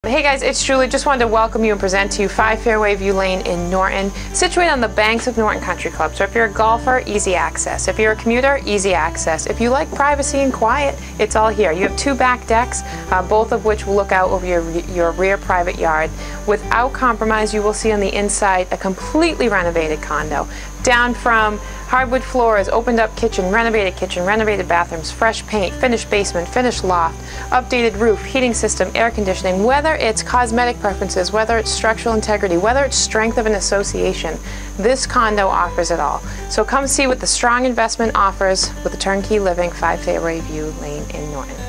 Hey guys, it's Julie. Just wanted to welcome you and present to you 5 Fairway View Lane in Norton, situated on the banks of Norton Country Club. So if you're a golfer, easy access. If you're a commuter, easy access. If you like privacy and quiet, it's all here. You have 2 back decks, both of which will look out over your rear private yard. Without compromise, you will see on the inside a completely renovated condo. Down from hardwood floors, opened up kitchen, renovated bathrooms, fresh paint, finished basement, finished loft, updated roof, heating system, air conditioning. Whether it's cosmetic preferences, whether it's structural integrity, whether it's strength of an association, this condo offers it all. So come see what the strong investment offers with the turnkey living 5 Fairway View Lane in Norton.